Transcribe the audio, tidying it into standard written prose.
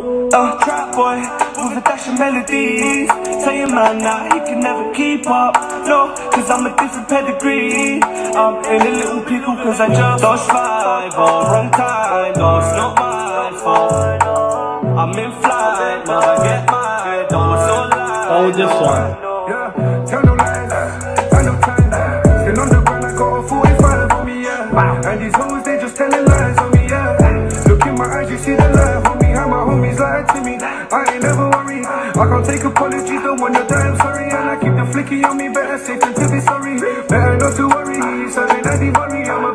Trap boy with a dash of melodies. Tell your man now he can never keep up. No, cause I'm a different pedigree. I'm in a little pickle cause I just lost 5 or wrong time. No, it's not my fault. I'm in flight, now I get mine. Don't want no lies. Oh, this one. Yeah, tell no lies, I no time. Still on the ground, I got a 45 on me, yeah. And these hoes, they just telling lies on me, yeah. Look in my eyes, you see the light, homie. How my homies lie to me. I ain't never worry. I can't take apologies, don't want your time, sorry. And I keep the flicky on me, better safe than to be sorry. Better not to worry, so they let me worry. I'm a